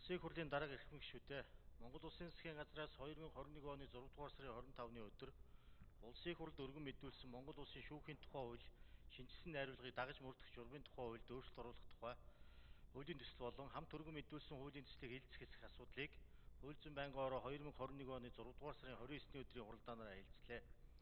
Улсын их хурлын дарга эрхэм гишүүдээ Монгол Улсын засгийн газраас 2021 оны 6 дугаар сарын 25-ны өдөр Улсын их хурлд өргөн мэдүүлсэн Монгол Улсын шүүхийн тухай хууль шинжилсэн найруулгыг дагаж мөрдөх журмын тухай хуульд өөрчлөлт оруулах тухай хуулийн төсөл болон хамт өргөн мэдүүлсэн хуулийн төслийг хэлэлцэх хэсэг асуудлыг Хууль зүйн байнгын ороо 2021 оны 6 дугаар сарын 29-ний өдрийн хуралдаанаар хэлэлцлээ.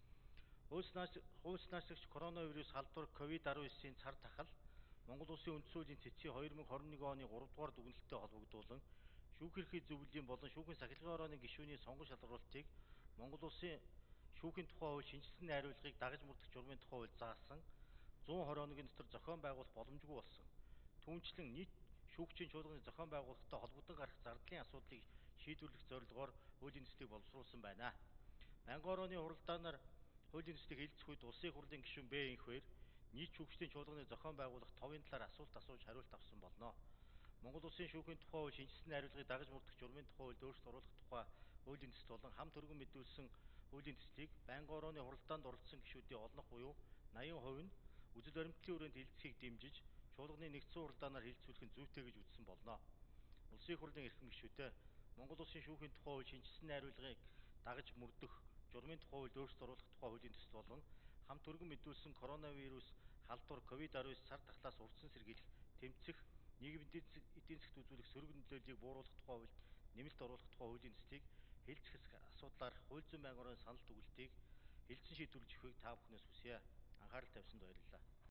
Хууль коронавирус халдвар COVID-19-ийн цар тахал Монгол Улсын үндсэн хуулийн цэцгийн 2021 оны 3 дугаар дүгнэлттэй холбогдуулан шүүх эрхий зөвлөлийн болон шүүхийн сахилгын орооны гишүүний сонгон шалгаруулалтыг Монгол Улсын шүүхийн тухай хууль шинжилсэн найруулгыг дагаж мөрдөх журмын тухай хууль заасан 120 хоногийн дотор зохион байгуулах боломжгүй болсон. Түүнчлэн нийт шүүгчийн чуулганы зохион байгуулалттай холбогдсон гарах зардлын асуудлыг шийдвэрлэх зорилгоор хуулийн төслийг боловсруулсан байна. Байнгын орооны хуралдаанаар хуулийн төслийг хэлэлцэх үед улсын их хурлын гишүүн Б Инхбээр нийт шүүгчдийн чуулганы зохион байгуулах товын талаар асуулт асууж хариулт авсан болно. Монгол Улсын шүүхийн тухай хууль шинжилсэн найруулгыг дагаж мөрдөх журмын тухай хуульд өөрчлөлт оруулах тухай хуулийн төсөл болон хамт өргөн мэдүүлсэн хуулийн төслийг байнгын орооны хуралдаанд оролцсон гишүүдийн олонх буюу 80% нь үзэл баримтлалын хүрээнд хэлэлцэхийг дэмжиж чуулганы нэгдсэн хуралдаанаар хэлэлцүүлэх нь зүйтэй гэж үзсэн болно. Улсын их хурлын эрхэм гишүүдээ Монгол Улсын шүүхийн тухай хууль шинжилсэн найруулгыг дагаж мөрдөх журмын тухай хуульд өөрчлөлт оруулах тухай хуулийн төсөл болон хамт өргөн мэдүүлсэн коронавирус халдвар COVID-19 цар тахлаас урьдчилан сэргийлэх, тэмцэх, нийгмийн эдийн засгт үзүүлэх сөрөг нөлөөллийг бууруулах тухай хуульд нэмэлт оруулах тухай хуулийн төслийг хэлэлцэх асуудлаар Хууль зүйн байнгын орооны санал дүгнэлтийг хэлэлцэн шийдвэрлэж өгөхийг та бүхнээс хүсье. Анхаарал тавьсанд баярлалаа.